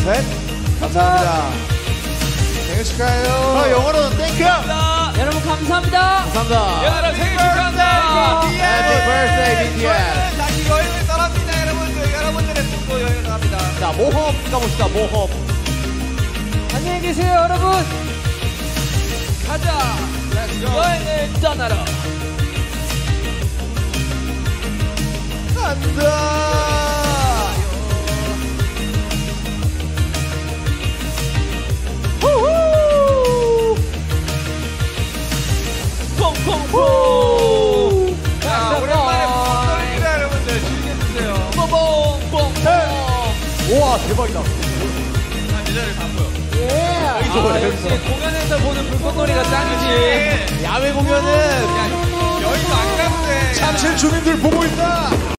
셋. 감사합니다. 생일 축하해요. 영어로 땡큐. 여러분 감사합니다. 감사합니다. 여러분 생일 축하합니다. Happy birthday, BTS. 다시 여행을 떠납니다, 여러분들. 여러분들의 꿈도 여행을 갑니다. 자, 모험 가봅시다, 모험. 안녕히 계세요, 여러분. 가자. 여행을 떠나러. 간다. 퐁퐁퐁. 자, 오랜만에 퐁퐁입니다, 여러분들. 즐겨주세요. 퐁퐁퐁. 우와, 대박이다. 내 자리를 바꿔요. 역시 공연에서 보는 불꽃놀이가 짱이지. 야외 공연은 여의도 안 가도 돼. 잠실 주민들 보고 있다.